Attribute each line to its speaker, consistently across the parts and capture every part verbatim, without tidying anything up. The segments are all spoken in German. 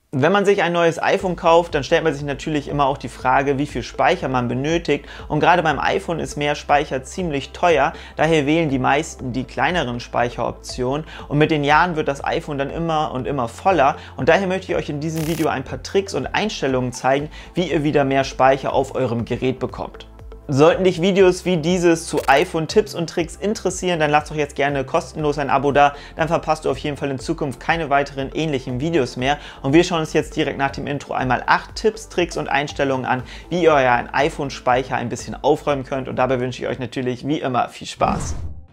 Speaker 1: Wenn man sich ein neues iPhone kauft, dann stellt man sich natürlich immer auch die Frage, wie viel Speicher man benötigt. Und gerade beim iPhone ist mehr Speicher ziemlich teuer, daher wählen die meisten die kleineren Speicheroptionen. Und mit den Jahren wird das iPhone dann immer und immer voller. Und daher möchte ich euch in diesem Video ein paar Tricks und Einstellungen zeigen, wie ihr wieder mehr Speicher auf eurem Gerät bekommt. Sollten dich Videos wie dieses zu iPhone-Tipps und Tricks interessieren, dann lass doch jetzt gerne kostenlos ein Abo da, dann verpasst du auf jeden Fall in Zukunft keine weiteren ähnlichen Videos mehr. Und wir schauen uns jetzt direkt nach dem Intro einmal acht Tipps, Tricks und Einstellungen an, wie ihr euren iPhone-Speicher ein bisschen aufräumen könnt. Und dabei wünsche ich euch natürlich wie immer viel Spaß.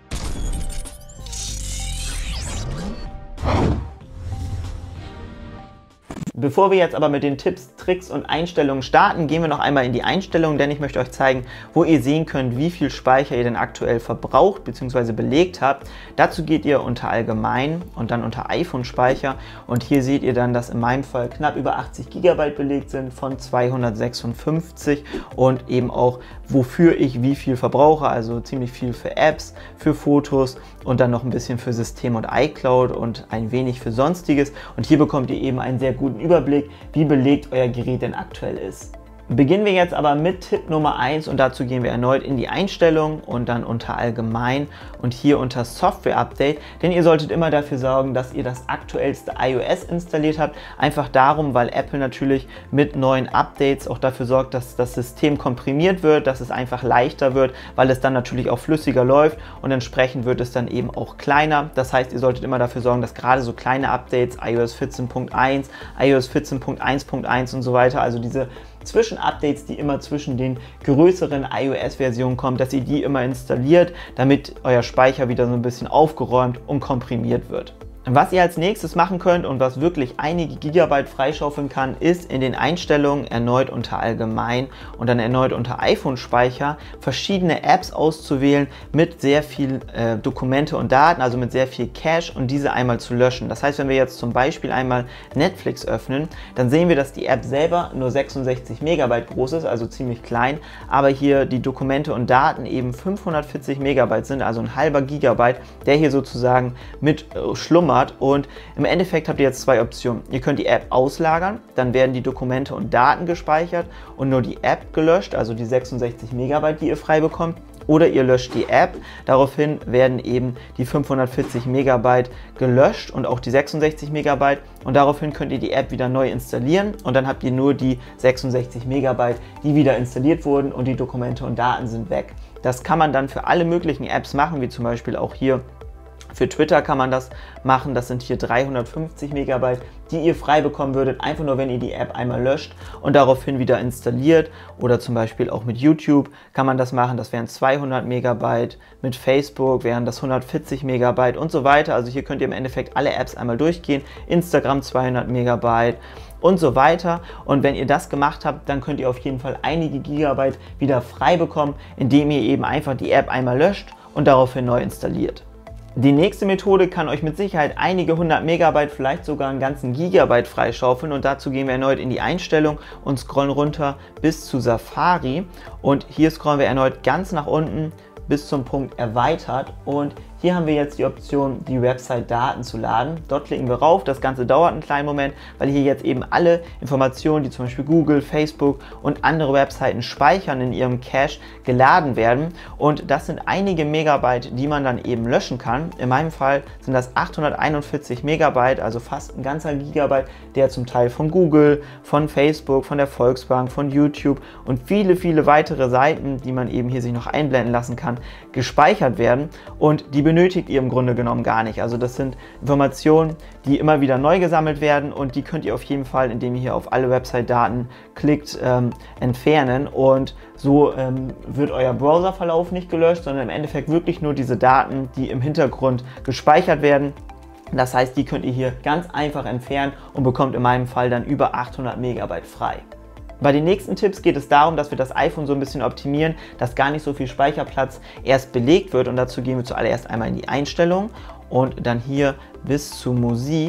Speaker 1: Bevor wir jetzt aber mit den Tipps, Tricks und Einstellungen starten, gehen wir noch einmal in die Einstellungen, denn ich möchte euch zeigen, wo ihr sehen könnt, wie viel Speicher ihr denn aktuell verbraucht bzw. belegt habt. Dazu geht ihr unter Allgemein und dann unter iPhone-Speicher und hier seht ihr dann, dass in meinem Fall knapp über achtzig Gigabyte belegt sind von zweihundertsechsundfünfzig und eben auch, wofür ich wie viel verbrauche, also ziemlich viel für Apps, für Fotos und dann noch ein bisschen für System und iCloud und ein wenig für Sonstiges. Und hier bekommt ihr eben einen sehr guten Überblick, wie belegt euer Gerät denn aktuell ist. Beginnen wir jetzt aber mit Tipp Nummer eins und dazu gehen wir erneut in die Einstellungen und dann unter Allgemein und hier unter Software Update, denn ihr solltet immer dafür sorgen, dass ihr das aktuellste iOS installiert habt, einfach darum, weil Apple natürlich mit neuen Updates auch dafür sorgt, dass das System komprimiert wird, dass es einfach leichter wird, weil es dann natürlich auch flüssiger läuft und entsprechend wird es dann eben auch kleiner. Das heißt, ihr solltet immer dafür sorgen, dass gerade so kleine Updates, iOS vierzehn Punkt eins, iOS vierzehn Punkt eins Punkt eins und so weiter, also diese Zwischenupdates, die immer zwischen den größeren iOS-Versionen kommen, dass ihr die immer installiert, damit euer Speicher wieder so ein bisschen aufgeräumt und komprimiert wird. Was ihr als nächstes machen könnt und was wirklich einige Gigabyte freischaufeln kann, ist in den Einstellungen erneut unter Allgemein und dann erneut unter iPhone-Speicher verschiedene Apps auszuwählen mit sehr viel äh, Dokumente und Daten, also mit sehr viel Cache und diese einmal zu löschen. Das heißt, wenn wir jetzt zum Beispiel einmal Netflix öffnen, dann sehen wir, dass die App selber nur sechsundsechzig Megabyte groß ist, also ziemlich klein, aber hier die Dokumente und Daten eben fünfhundertvierzig Megabyte sind, also ein halber Gigabyte, der hier sozusagen mit äh, schlummert. Und im Endeffekt habt ihr jetzt zwei Optionen. Ihr könnt die App auslagern, dann werden die Dokumente und Daten gespeichert und nur die App gelöscht, also die sechsundsechzig Megabyte, die ihr frei bekommt. Oder ihr löscht die App, daraufhin werden eben die fünfhundertvierzig Megabyte gelöscht und auch die sechsundsechzig Megabyte und daraufhin könnt ihr die App wieder neu installieren und dann habt ihr nur die sechsundsechzig Megabyte, die wieder installiert wurden und die Dokumente und Daten sind weg. Das kann man dann für alle möglichen Apps machen, wie zum Beispiel auch hier für Twitter kann man das machen, das sind hier dreihundertfünfzig Megabyte, die ihr frei bekommen würdet, einfach nur wenn ihr die App einmal löscht und daraufhin wieder installiert. Oder zum Beispiel auch mit YouTube kann man das machen, das wären zweihundert Megabyte, mit Facebook wären das hundertvierzig Megabyte und so weiter. Also hier könnt ihr im Endeffekt alle Apps einmal durchgehen, Instagram zweihundert Megabyte und so weiter. Und wenn ihr das gemacht habt, dann könnt ihr auf jeden Fall einige Gigabyte wieder frei bekommen, indem ihr eben einfach die App einmal löscht und daraufhin neu installiert. Die nächste Methode kann euch mit Sicherheit einige hundert Megabyte, vielleicht sogar einen ganzen Gigabyte freischaufeln und dazu gehen wir erneut in die Einstellung und scrollen runter bis zu Safari und hier scrollen wir erneut ganz nach unten bis zum Punkt Erweitert und hier haben wir jetzt die Option, die Website-Daten zu laden. Dort klicken wir rauf, das Ganze dauert einen kleinen Moment, weil hier jetzt eben alle Informationen, die zum Beispiel Google, Facebook und andere Webseiten speichern, in ihrem Cache geladen werden. Und das sind einige Megabyte, die man dann eben löschen kann. In meinem Fall sind das achthunderteinundvierzig Megabyte, also fast ein ganzer Gigabyte, der zum Teil von Google, von Facebook, von der Volksbank, von YouTube und viele, viele weitere Seiten, die man eben hier sich noch einblenden lassen kann, gespeichert werden. Und die benötigt ihr im Grunde genommen gar nicht. Also das sind Informationen, die immer wieder neu gesammelt werden und die könnt ihr auf jeden Fall, indem ihr hier auf alle Website-Daten klickt, ähm, entfernen und so ähm, wird euer Browserverlauf nicht gelöscht, sondern im Endeffekt wirklich nur diese Daten, die im Hintergrund gespeichert werden. Das heißt, die könnt ihr hier ganz einfach entfernen und bekommt in meinem Fall dann über achthundert Megabyte frei. Bei den nächsten Tipps geht es darum, dass wir das iPhone so ein bisschen optimieren, dass gar nicht so viel Speicherplatz erst belegt wird und dazu gehen wir zuallererst einmal in die Einstellung und dann hier bis zu Musik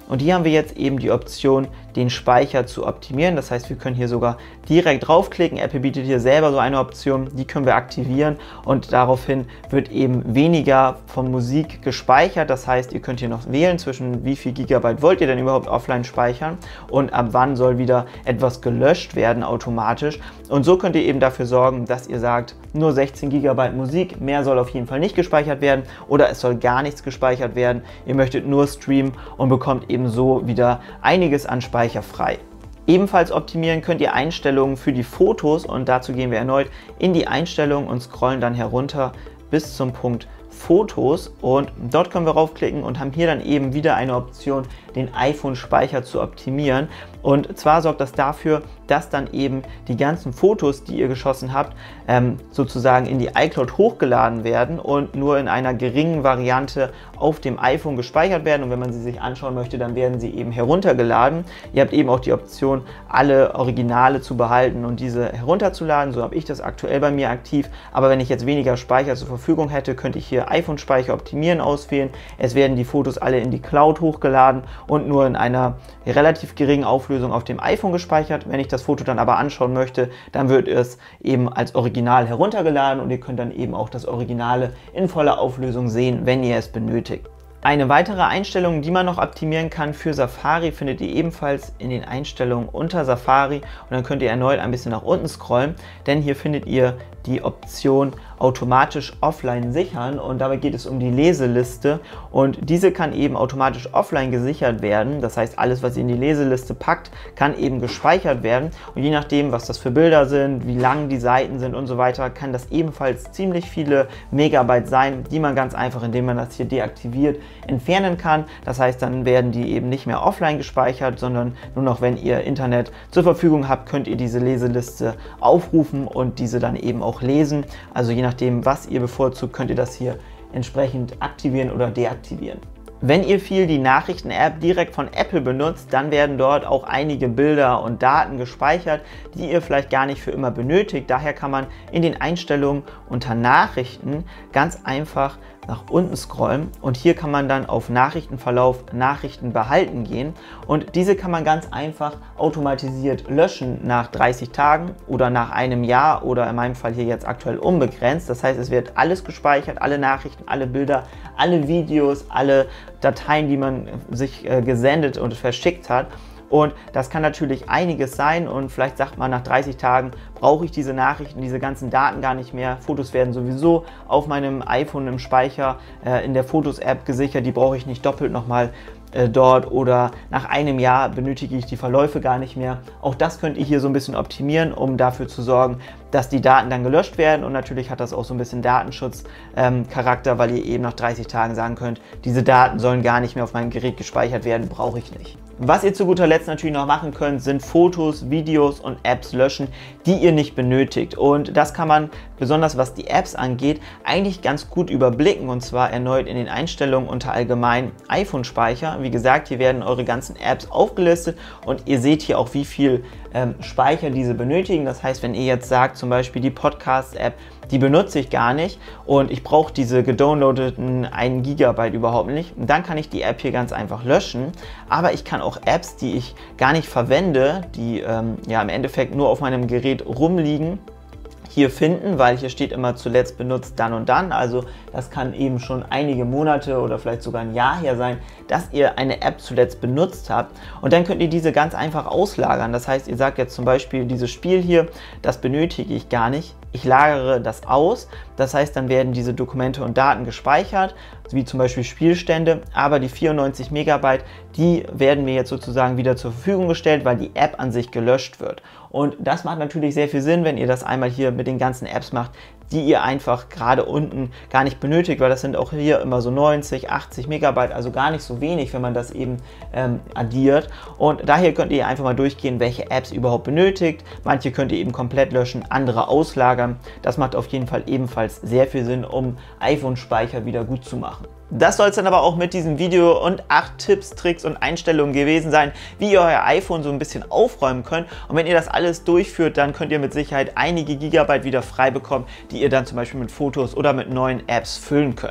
Speaker 1: Und hier haben wir jetzt eben die Option, den Speicher zu optimieren. Das heißt, wir können hier sogar direkt draufklicken. Apple bietet hier selber so eine Option, die können wir aktivieren und daraufhin wird eben weniger von Musik gespeichert. Das heißt, ihr könnt hier noch wählen, zwischen wie viel Gigabyte wollt ihr denn überhaupt offline speichern und ab wann soll wieder etwas gelöscht werden automatisch. Und so könnt ihr eben dafür sorgen, dass ihr sagt, nur sechzehn Gigabyte Musik, mehr soll auf jeden Fall nicht gespeichert werden oder es soll gar nichts gespeichert werden. Ihr möchtet nur streamen und bekommt eben so wieder einiges an Speicher frei. Ebenfalls optimieren könnt ihr Einstellungen für die Fotos und dazu gehen wir erneut in die Einstellungen und scrollen dann herunter bis zum Punkt Fotos und dort können wir raufklicken und haben hier dann eben wieder eine Option, den iPhone-Speicher zu optimieren. Und zwar sorgt das dafür, dass dann eben die ganzen Fotos, die ihr geschossen habt, ähm, sozusagen in die iCloud hochgeladen werden und nur in einer geringen Variante auf dem iPhone gespeichert werden. Und wenn man sie sich anschauen möchte, dann werden sie eben heruntergeladen. Ihr habt eben auch die Option, alle Originale zu behalten und diese herunterzuladen. So habe ich das aktuell bei mir aktiv. Aber wenn ich jetzt weniger Speicher zur Verfügung hätte, könnte ich hier iPhone-Speicher optimieren auswählen. Es werden die Fotos alle in die Cloud hochgeladen und nur in einer relativ geringen Auflösung auf dem iPhone gespeichert. Wenn ich das Foto dann aber anschauen möchte, dann wird es eben als Original heruntergeladen und ihr könnt dann eben auch das Originale in voller Auflösung sehen, wenn ihr es benötigt. Eine weitere Einstellung, die man noch optimieren kann für Safari, findet ihr ebenfalls in den Einstellungen unter Safari und dann könnt ihr erneut ein bisschen nach unten scrollen, denn hier findet ihr die Option automatisch offline sichern und dabei geht es um die Leseliste und diese kann eben automatisch offline gesichert werden. Das heißt, alles, was ihr in die Leseliste packt, kann eben gespeichert werden und je nachdem, was das für Bilder sind, wie lang die Seiten sind und so weiter, kann das ebenfalls ziemlich viele Megabyte sein, die man ganz einfach, indem man das hier deaktiviert, entfernen kann. Das heißt, dann werden die eben nicht mehr offline gespeichert, sondern nur noch, wenn ihr Internet zur Verfügung habt, könnt ihr diese Leseliste aufrufen und diese dann eben auch lesen. Also je nachdem, was ihr bevorzugt, könnt ihr das hier entsprechend aktivieren oder deaktivieren. Wenn ihr viel die Nachrichten-App direkt von Apple benutzt, dann werden dort auch einige Bilder und Daten gespeichert, die ihr vielleicht gar nicht für immer benötigt. Daher kann man in den Einstellungen unter Nachrichten ganz einfach nach unten scrollen und hier kann man dann auf Nachrichtenverlauf, Nachrichten behalten gehen und diese kann man ganz einfach automatisiert löschen nach dreißig Tagen oder nach einem Jahr oder in meinem Fall hier jetzt aktuell unbegrenzt. Das heißt, es wird alles gespeichert, alle Nachrichten, alle Bilder, alle Videos, alle Dateien, die man sich äh, gesendet und verschickt hat. Und das kann natürlich einiges sein und vielleicht sagt man nach dreißig Tagen, brauche ich diese Nachrichten, diese ganzen Daten gar nicht mehr. Fotos werden sowieso auf meinem iPhone im Speicher äh, in der Fotos-App gesichert, die brauche ich nicht doppelt nochmal äh, dort oder nach einem Jahr benötige ich die Verläufe gar nicht mehr. Auch das könnt ihr hier so ein bisschen optimieren, um dafür zu sorgen, dass die Daten dann gelöscht werden und natürlich hat das auch so ein bisschen Datenschutzcharakter, ähm, weil ihr eben nach dreißig Tagen sagen könnt, diese Daten sollen gar nicht mehr auf meinem Gerät gespeichert werden, brauche ich nicht. Was ihr zu guter Letzt natürlich noch machen könnt, sind Fotos, Videos und Apps löschen, die ihr nicht benötigt. Und das kann man, besonders was die Apps angeht, eigentlich ganz gut überblicken. Und zwar erneut in den Einstellungen unter Allgemein iPhone-Speicher. Wie gesagt, hier werden eure ganzen Apps aufgelistet und ihr seht hier auch, wie viel ähm, Speicher diese benötigen. Das heißt, wenn ihr jetzt sagt, zum Beispiel die Podcast-App, die benutze ich gar nicht und ich brauche diese gedownloadeten ein Gigabyte überhaupt nicht, dann kann ich die App hier ganz einfach löschen. Aber ich kann auch Apps, die ich gar nicht verwende, die ähm, ja im Endeffekt nur auf meinem Gerät rumliegen, hier finden, weil hier steht immer zuletzt benutzt dann und dann, also das kann eben schon einige Monate oder vielleicht sogar ein Jahr her sein, dass ihr eine App zuletzt benutzt habt und dann könnt ihr diese ganz einfach auslagern. Das heißt, ihr sagt jetzt zum Beispiel, dieses Spiel hier, das benötige ich gar nicht, ich lagere das aus, das heißt, dann werden diese Dokumente und Daten gespeichert, wie zum Beispiel Spielstände, aber die vierundneunzig Megabyte, die werden mir jetzt sozusagen wieder zur Verfügung gestellt, weil die App an sich gelöscht wird. Und das macht natürlich sehr viel Sinn, wenn ihr das einmal hier mit den ganzen Apps macht, die ihr einfach gerade unten gar nicht benötigt, weil das sind auch hier immer so neunzig, achtzig Megabyte, also gar nicht so wenig, wenn man das eben ähm, addiert. Und daher könnt ihr einfach mal durchgehen, welche Apps ihr überhaupt benötigt. Manche könnt ihr eben komplett löschen, andere auslagern. Das macht auf jeden Fall ebenfalls sehr viel Sinn, um iPhone-Speicher wieder gut zu machen. Das soll es dann aber auch mit diesem Video und acht Tipps, Tricks und Einstellungen gewesen sein, wie ihr euer iPhone so ein bisschen aufräumen könnt. Und wenn ihr das alles durchführt, dann könnt ihr mit Sicherheit einige Gigabyte wieder frei bekommen, die ihr dann zum Beispiel mit Fotos oder mit neuen Apps füllen könnt.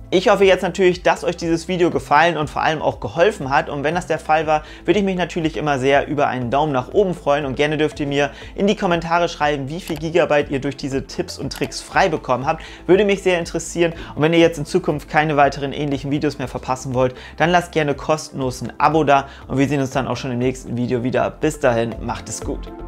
Speaker 1: Ich hoffe jetzt natürlich, dass euch dieses Video gefallen und vor allem auch geholfen hat, und wenn das der Fall war, würde ich mich natürlich immer sehr über einen Daumen nach oben freuen, und gerne dürft ihr mir in die Kommentare schreiben, wie viel Gigabyte ihr durch diese Tipps und Tricks frei bekommen habt. Würde mich sehr interessieren, und wenn ihr jetzt in Zukunft keine weiteren ähnlichen Videos mehr verpassen wollt, dann lasst gerne kostenlos ein Abo da, und wir sehen uns dann auch schon im nächsten Video wieder. Bis dahin, macht es gut!